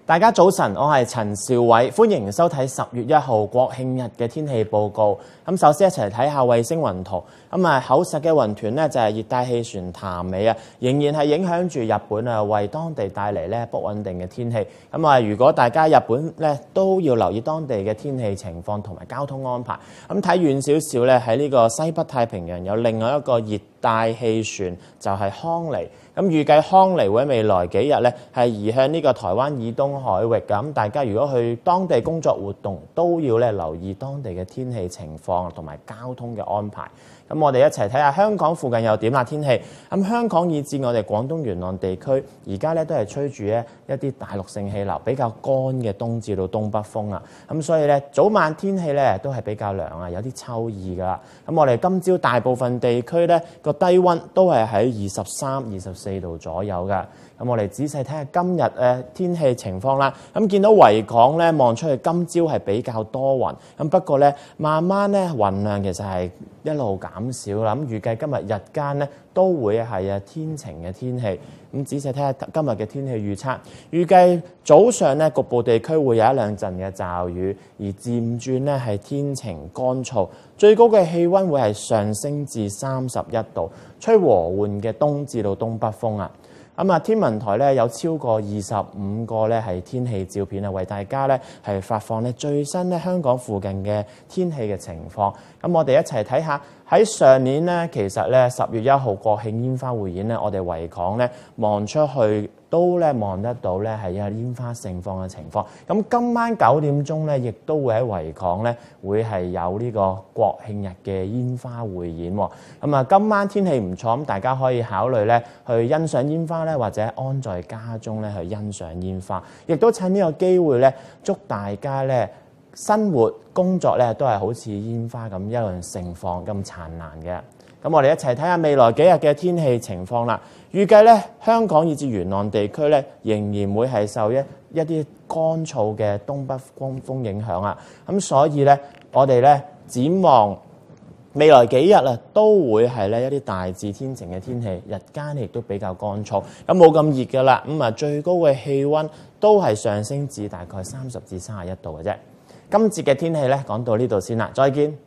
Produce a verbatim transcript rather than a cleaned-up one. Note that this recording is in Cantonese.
大家早晨，我係陳兆偉，歡迎收睇十月一號國慶日嘅天氣報告。咁首先一齊睇下衛星雲圖。咁啊，厚實嘅雲團呢，就係熱帶氣旋譚美啊，仍然係影響住日本啊，為當地帶嚟咧不穩定嘅天氣。咁啊，如果大家日本咧都要留意當地嘅天氣情況同埋交通安排。咁睇遠少少咧，喺呢個西北太平洋有另外一個熱帶氣旋，就係康尼。咁預計康尼會喺未來幾日咧係移向呢個台灣以東海域。咁大家如果去當地工作活動，都要咧留意當地嘅天氣情況同埋交通嘅安排。咁我哋一齊睇下香港附近又點啦天氣。咁香港以至我哋廣東沿岸地區，而家咧都係吹住咧一啲大陸性氣流，比較乾嘅東至到東北風啊。咁所以咧早晚天氣咧都係比較涼啊，有啲秋意噶啦。咁我哋今朝大部分地區咧個低溫都係喺二十三、二十四度左右噶。咁我哋仔細睇下今日誒天氣情況啦。咁見到維港咧望出去，今朝係比較多雲。咁不過咧慢慢咧雲量其實係一路減少啦。咁預計今日日間咧都會係啊天晴嘅天氣。咁仔細睇下今日嘅天氣預測，預計早上咧局部地區會有一兩陣嘅驟雨，而漸轉咧係天晴乾燥，最高嘅氣温會係上升至三十一度，吹和緩嘅東至到東北風啊。咁啊，天文台咧有超過二十五個咧係天氣照片啊，為大家咧係發放咧最新咧香港附近嘅天氣嘅情況。咁我哋一齊睇下喺上年咧，其實咧十月一號國慶煙花匯演咧，我哋維港咧望出去都咧望得到咧係有煙花盛放嘅情況。咁今晚九點鐘咧，亦都會喺維港咧會係有呢個國慶日嘅煙花匯演。咁啊，今晚天氣唔錯，咁大家可以考慮咧去欣賞煙花咧，或者安在家中咧去欣賞煙花。亦都趁呢個機會咧，祝大家咧生活工作咧都係好似煙花咁一樣盛放咁燦爛嘅。咁我哋一齊睇下未來幾日嘅天氣情況啦。預計咧香港以至沿岸地區咧仍然會係受一一啲乾燥嘅東北風風影響啊。咁所以咧我哋咧展望未來幾日啊，都會係咧一啲大致天晴嘅天氣，日間亦都比較乾燥，咁冇咁熱噶啦。咁啊最高嘅氣温都係上升至大概三十至三十一度嘅啫。今節嘅天氣咧講到呢度先啦，再見。